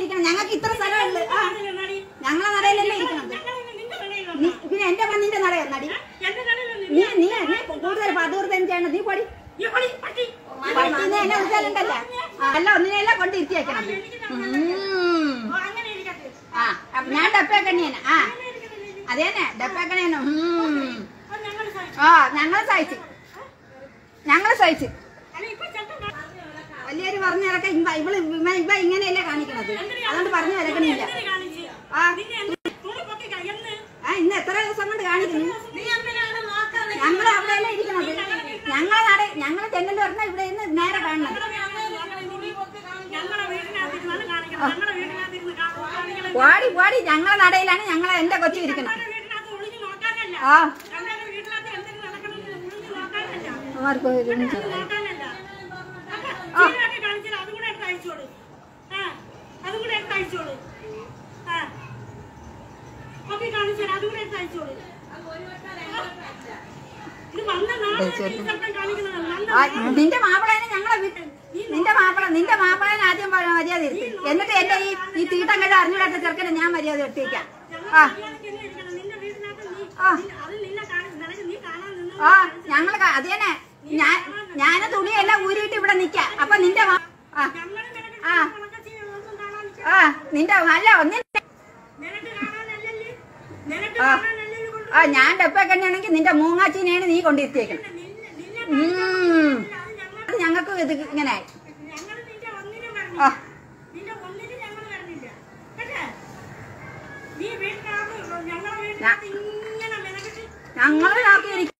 ഇരിക്കണം. ഞങ്ങൾക്ക് ഇത്ര സ്ഥലമുണ്ട്. ഞങ്ങളെ നടയിലല്ലേ ഇരിക്കണം. പിന്നെ എന്റെ നിന്റെ നട നടി. നീ കൂടുതൽ പതിവൃത്തം ചെയ്യണം. നീ പൊടി പട്ടിനെ എന്നെ വിളിച്ചാലുണ്ടല്ലേ. അല്ല ഒന്നിനെല്ലാം കൊണ്ട് ഇരുത്തിയേക്കണം. ആ ഞാൻ ഡപ്പേക്കണ്ണിയനെ. ആ അതേന്നെ ഡപ്പേക്കണിയനെ. ആ ഞങ്ങള് സഹിച്ച് വലിയൊരു പറഞ്ഞു ഇറക്ക. ഇവ ഇങ്ങനെയല്ലേ കാണിക്കണത്. അതുകൊണ്ട് പറഞ്ഞു ഇറക്കണില്ല. ആ ഇന്ന് എത്ര ദിവസം കൊണ്ട് കാണിക്കുന്നു. ഞങ്ങൾ അവിടെയല്ലേ ഇരിക്കണത്. ഞങ്ങള് ചെന്നൽ പറഞ്ഞാൽ ഇവിടെ ഇന്ന് നേരെ കാണണം. പാടി ഞങ്ങളെ നടയിലാണ് ഞങ്ങളെ എന്റെ കൊച്ചു ഇരിക്കണം. ആ നിന്റെ മാപ്പിളേനെ ഞങ്ങളെ നിന്റെ മാപ്പിളേനെ ആദ്യം മര്യാദ ഇരുത്തി. എന്നിട്ട് എന്റെ ഈ തീട്ടം കഴി അറിഞ്ഞൂടാത്ത ചെറുക്കനെ ഞാൻ മര്യാദ എടുത്തേക്കാം. ആ ഞങ്ങള് അത് തന്നെ. ഞാന് തുണിയെല്ലാം ഊരിയിട്ട് ഇവിടെ നിക്കാം. അപ്പൊ നിന്റെ നിന്റെ അല്ല ഒന്നിന്റെ ഞാൻ ഡപ്പക്കണ്ണിയാണെങ്കിൽ നിന്റെ മൂങ്ങാച്ചീനെയാണ് നീ കൊണ്ടിരുത്തിയേക്കണം. ഞങ്ങൾക്ക് ഇത് ഇങ്ങനെ